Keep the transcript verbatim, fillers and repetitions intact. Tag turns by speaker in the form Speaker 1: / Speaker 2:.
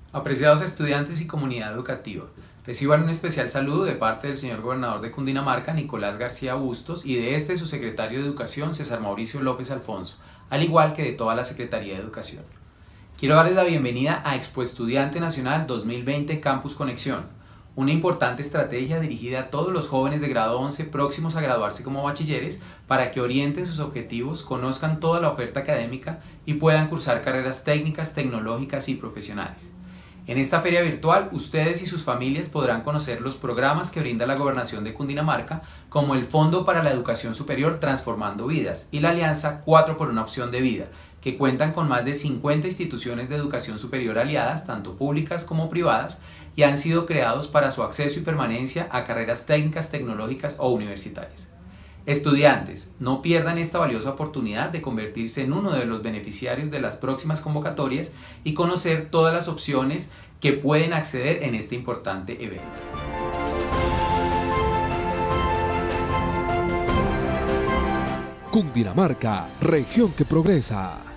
Speaker 1: Apreciados estudiantes y comunidad educativa, reciban un especial saludo de parte del señor gobernador de Cundinamarca, Nicolás García Bustos, y de este su secretario de Educación, César Mauricio López Alfonso, al igual que de toda la Secretaría de Educación. Quiero darles la bienvenida a Expo Estudiante Nacional dos mil veinte Campus Conexión, una importante estrategia dirigida a todos los jóvenes de grado once próximos a graduarse como bachilleres para que orienten sus objetivos, conozcan toda la oferta académica y puedan cursar carreras técnicas, tecnológicas y profesionales. En esta feria virtual, ustedes y sus familias podrán conocer los programas que brinda la Gobernación de Cundinamarca, como el Fondo para la Educación Superior Transformando Vidas y la Alianza cuatro por una Opción de Vida, que cuentan con más de cincuenta instituciones de educación superior aliadas, tanto públicas como privadas, y han sido creados para su acceso y permanencia a carreras técnicas, tecnológicas o universitarias. Estudiantes, no pierdan esta valiosa oportunidad de convertirse en uno de los beneficiarios de las próximas convocatorias y conocer todas las opciones que pueden acceder en este importante evento.
Speaker 2: Cundinamarca, región que progresa.